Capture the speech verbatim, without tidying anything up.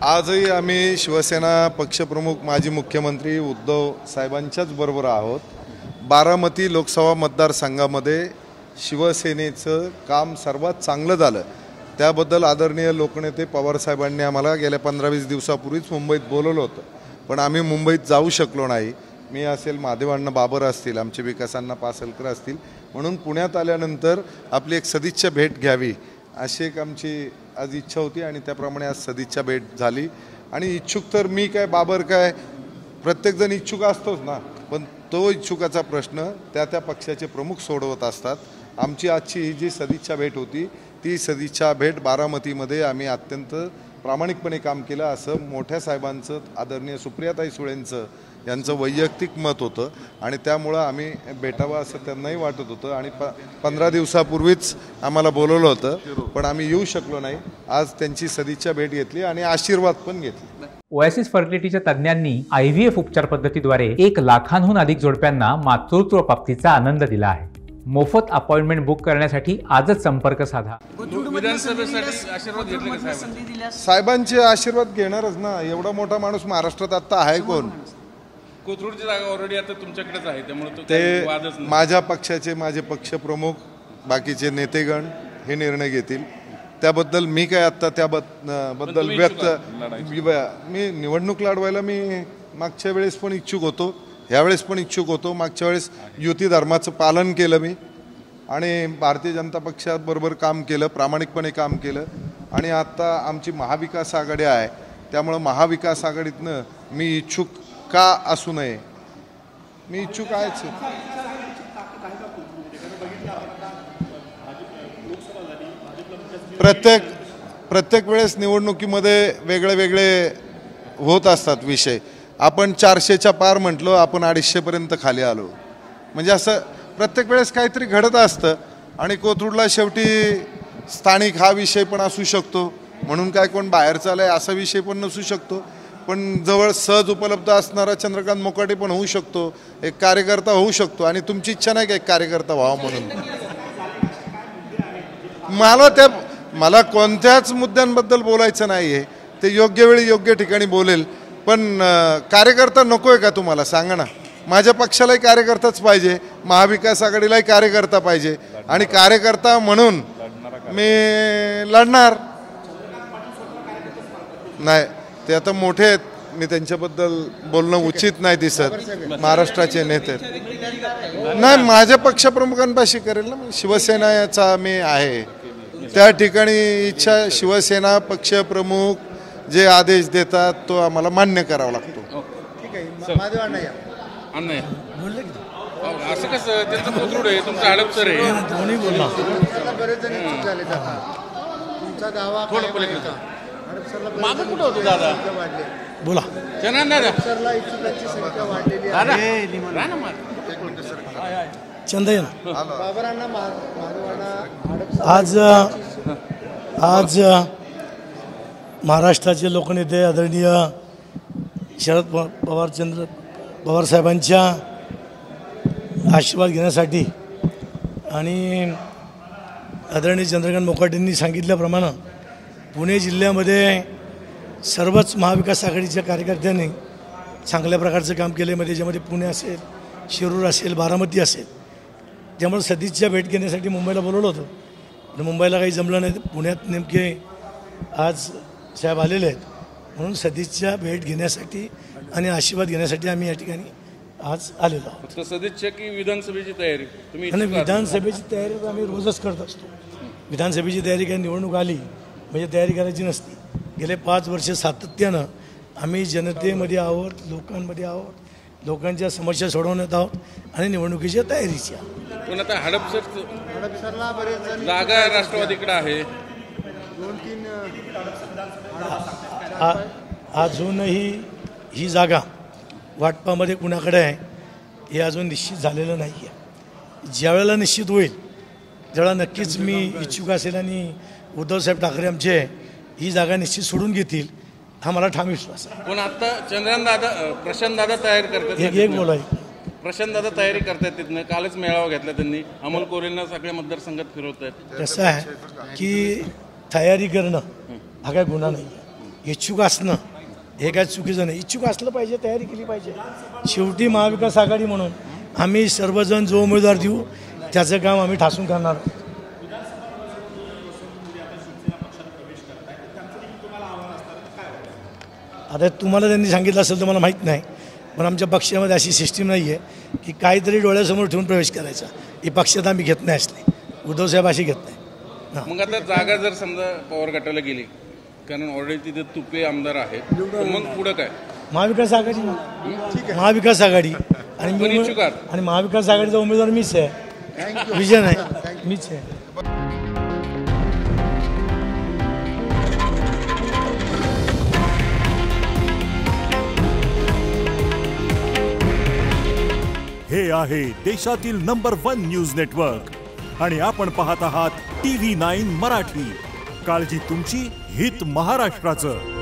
आजही आम्ही शिवसेना पक्षप्रमुख माजी मुख्यमंत्री उद्धव साहेबांच्याच बरोबर आहोत। बारामती लोकसभा मतदारसंघामध्ये शिवसेनेचं काम सर्वात चांगलं झालं, त्याबद्दल आदरणीय लोकनेते पवार साहेबांनी आम्हाला गेल्या पंधरा वीस दिवसापूर्वीच मुंबईत बोलवलं होतं, पण आम्ही मुंबईत जाऊ शकलो नाही। मी असेल, महादेवांना बाबर असतील, आमचे विकासांना पासलकर असतील, म्हणून पुण्यात आल्यानंतर आपली एक सदिच्छा भेट घ्यावी अशी एक आमची आज इच्छा होती आणि त्याप्रमाणे आज सदिच्छा भेट झाली। आणि इच्छुक तर मी काय, बाबर काय, प्रत्येकजण इच्छुक असतोच ना, पण तो इच्छुकाचा प्रश्न त्या त्या पक्षाचे प्रमुख सोडवत असतात। आमची आजची ही जी सदिच्छा भेट होती ती सदिच्छा भेट बारामतीमध्ये आम्ही अत्यंत प्रामाणिकपणे काम केलं असं मोठ्या साहेबांचं, आदरणीय सुप्रियाताई सुळेंचं यांचं वैयक्तिक मत होतं आणि त्यामुळं आम्ही भेटावं असं त्यांनाही वाटत होतं आणि प पंधरा दिवसापूर्वीच आम्हाला बोलवलं होतं, पण आम्ही येऊ शकलो नाही। आज त्यांची सदिच्छा भेट घेतली आणि आशीर्वाद पण घेतला। ओएसिस फर्टिलिटीच्या तज्ञांनी आय व्ही एफ उपचार पद्धतीद्वारे एक लाखांहून अधिक जोडप्यांना मातृत्व प्राप्तीचा आनंद दिला आहे। मोफत अपॉइंटमेंट बुक करण्यासाठी आजच संपर्क साधा। विधानसभेसाठी आशीर्वाद घेतले का साहेब? साहेबांचे आशीर्वाद घेणारच ना, एवढा मोठा माणूस महाराष्ट्रात आता आहे कोण? कोथरूडची जागा ऑलरेडी आता तुमच्याकडेच आहे, त्यामुळे ते माझ्या पक्षाचे माझे पक्षप्रमुख बाकीचे नेतेगण हे निर्णय घेतील, त्याबद्दल मी काय आता त्याबद्दल व्यक्त मी निवडणूक लढवायला मी मागच्या वेळेस पण इच्छुक होतो, ह्यावेळेस पण इच्छुक होतो। मागच्या वेळेस युती धर्माचं पालन केलं मी आणि भारतीय जनता पक्षाबरोबर काम केलं, प्रामाणिकपणे काम केलं आणि आता आमची महाविकास आघाडी आहे, त्यामुळं महाविकास आघाडीतनं मी इच्छुक का असू नये, मी इच्छुक आहेच। प्रत्येक प्रत्येक वेळेस निवडणुकीमध्ये वेगळे वेगळे होत असतात विषय। आपण चारशेच्या पार म्हटलो, आपण अडीचशेपर्यंत खाली आलो, म्हणजे असं प्रत्येक वेळेस काहीतरी घडत असतं आणि कोथरूडला शेवटी स्थानिक हा विषय पण असू शकतो, म्हणून काय कोण बाहेर चालय असा विषय पण नसू शकतो, पण जवळ सहज उपलब्ध असणारा चंद्रकांत मोकाटे पण होऊ शकतो, एक कार्यकर्ता होऊ शकतो आणि तुमची इच्छा नाही का एक कार्यकर्ता व्हावा म्हणून? मला त्या मला कोणत्याच मुद्द्यांबद्दल बोलायचं नाही आहे, ते योग्य वेळी योग्य ठिकाणी बोलेल, पण कार्यकर्ता नको आहे का तुम्हाला? सांगा ना। माझ्या पक्षालाही कार्यकर्ताच पाहिजे, महाविकास आघाडीलाही कार्यकर्ता पाहिजे आणि कार्यकर्ता म्हणून मी लढणार नाही। ते आता मोठे आहेत, मी त्यांच्याबद्दल बोलणं उचित नाही दिसत, महाराष्ट्राचे नेते नाही, माझ्या पक्षप्रमुखांपाशी करेल ना, शिवसेना याचा मी आहे त्या ठिकाणी इच्छा, शिवसेना पक्षप्रमुख जे आदेश देतात तो आम्हाला मान्य करावा लागतो। ठीक आहे, असं कसं त्यांचं कोथरूड आहे, तुमचं हडपसर आहे, दोन्ही बोलला बरेच जण इच्छुक झाले, तुमचा गावा थोडं पलीकडे मागं कुठं होतं दादा? बोला चंदन दादा, सरला इच्छुकांची संख्या वाढलेली आहे। चंदन आज आज महाराष्ट्राचे लोकनेते आदरणीय शरद पवार चंद्र पवार साहेबांच्या आशीर्वाद घेण्यासाठी आणि आदरणीय चंद्रकांत मोकाटेंनी सांगितल्याप्रमाणे पुणे जिल्ह्यामध्ये सर्वच महाविकास आघाडीच्या कार्यकर्त्यांनी चांगल्या प्रकारचं काम केलं आहे, त्याच्यामध्ये पुणे असेल, शिरूर असेल, बारामती असेल, त्यामुळे सदिच्छा भेट घेण्यासाठी मुंबईला बोलवलं होतं, पण मुंबईला काही जमलं नाही, पुण्यात नेमके आज साहेब आलेले आहेत, म्हणून सदिच्छा भेट घेण्यासाठी आणि आशीर्वाद घेण्यासाठी आम्ही या ठिकाणी आज आलेलो आहोत। सदिच्छा की विधानसभेची तयारी तुम्ही? आणि विधानसभेची तयारी तर आम्ही रोजच करत असतो। विधानसभेची तयारी काही निवडणूक आली म्हणजे तयारी करायची नसती। गेले पाच वर्ष सातत्यानं आम्ही जनतेमध्ये आहोत, लोकांमध्ये आहोत, लोकांच्या समस्या सोडवण्यात आहोत आणि निवडणुकीच्या तयारीच्या। पण आता हडपसर हडपसरला बरेच जागा राष्ट्रवादीकडे आहे, दोन तीन अजूनही ही जागा वाटपामध्ये कुणाकडे आहे हे अजून निश्चित झालेलं नाही आहे। ज्यावेळेला निश्चित होईल त्यावेळेला नक्कीच मी इच्छुक असेल आणि उद्धवसाहेब ठाकरे आमचे ही जागा निश्चित सोडून घेतील हा मला ठाम विश्वास आहे। पण आता चंद्रकांत दादा, प्रशांत दादा तयारी करतात, एक एक बोलाय प्रशांत दादा तयारी करतात तिथनं, कालच मेळावा घेतला त्यांनी, अमोल कोरेंना सगळ्या मतदारसंघात फिरवत आहेत। कसं आहे की तयारी करणं हा काय गुन्हा नाही आहे, इच्छुक असणं हे काय चुकीचं नाही. इच्छुक असलं पाहिजे, तयारी केली पाहिजे. शेवटी महाविकास आघाडी म्हणून आम्ही सर्वजण जो उमेदवार देऊ त्याचं काम आम्ही ठासून करणार. आता तुम्हाला त्यांनी सांगितलं असेल तर मला माहीत नाही, पण आमच्या पक्षामध्ये अशी सिस्टीम नाही आहे की काहीतरी डोळ्यासमोर ठेवून प्रवेश करायचा. ही पक्षात आम्ही घेत नाही असली, उद्धवसाहेब अशी घेत नाही. मग आता जागा जर समजा पवार गटाला गेली, कारण ऑलरेडी तिथे तुपे आमदार आहेत, तर मग पुढं काय? महाविकास आघाडी महाविकास आघाडी आणि पण मी- इच्छुक आहात? आणि महाविकास आघाडीचा उमेदवार मीच आहे, विजन आहे, मीच आहे. हे आहे देशातील नंबर वन न्यूज नेटवर्क आणि आपण पाहत आहात टी व्ही नाईन मराठी. काळजी तुमची, हित महाराष्ट्राचं.